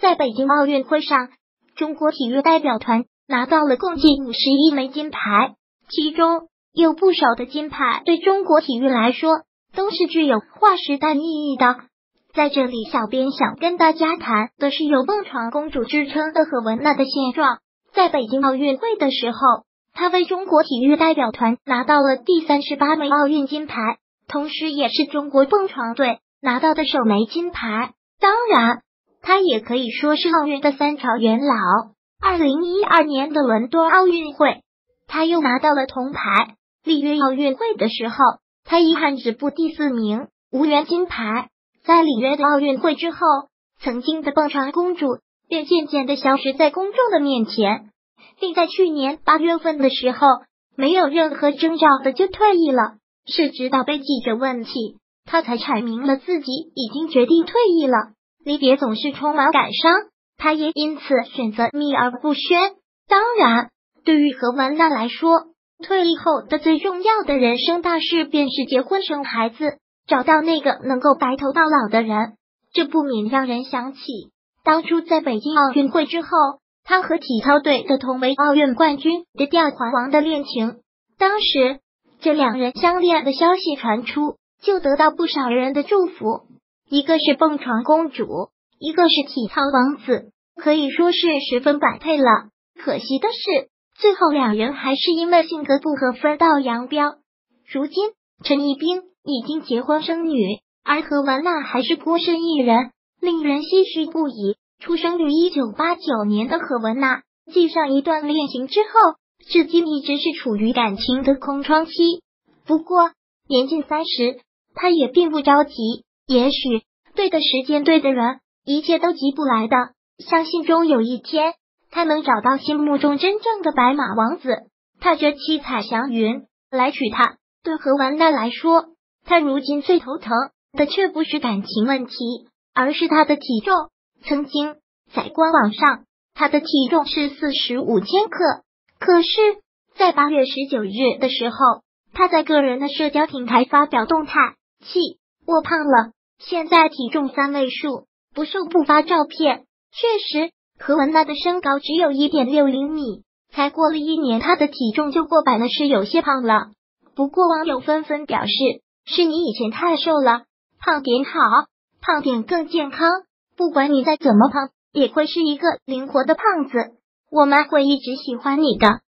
在北京奥运会上，中国体育代表团拿到了共计51枚金牌，其中有不少的金牌对中国体育来说都是具有划时代意义的。在这里，小编想跟大家谈的是有蹦床公主之称的何雯娜的现状。在北京奥运会的时候，她为中国体育代表团拿到了第38枚奥运金牌，同时也是中国蹦床队拿到的首枚金牌。当然，她也可以说是奥运的3朝元老。2012年的伦敦奥运会，她又拿到了铜牌。里约奥运会的时候，她遗憾止步第4名，无缘金牌。在里约的奥运会之后，曾经的蹦床公主便渐渐的消失在公众的面前，并在去年8月份的时候，没有任何征兆的就退役了。是直到被记者问起，她才阐明了自己已经决定退役了。离别总是充满感伤，她也因此选择秘而不宣。当然，对于何雯娜来说，退役后的最重要的人生大事便是结婚生孩子，找到那个能够白头到老的人。这不免让人想起当初在北京奥运会之后，他和体操队的同为奥运冠军的吊环王的恋情。当时这2人相恋的消息传出，就得到不少人的祝福。一个是蹦床公主，一个是体操王子，可以说是十分般配了。可惜的是，最后2人还是因为性格不合分道扬镳。如今陈一冰已经结婚生女，而何雯娜还是孤身一人，令人唏嘘不已。出生于1989年的何雯娜，继上一段恋情之后，至今一直是处于感情的空窗期。不过年近30，她也并不着急，也许对的时间对的人，一切都急不来的。相信终有一天，她能找到心目中真正的白马王子，踏着七彩祥云来娶她。对何雯娜来说，她如今最头疼的却不是感情问题，而是她的体重。曾经在官网上，她的体重是45千克，可是在8月19日的时候，她在个人的社交平台发表动态，我胖了，现在体重3位数，不瘦不发照片。确实，何雯娜的身高只有 1.60 米，才过了1年，她的体重就过百了，是有些胖了。不过网友纷纷表示，是你以前太瘦了，胖点好，胖点更健康，不管你再怎么胖，也会是一个灵活的胖子，我们会一直喜欢你的。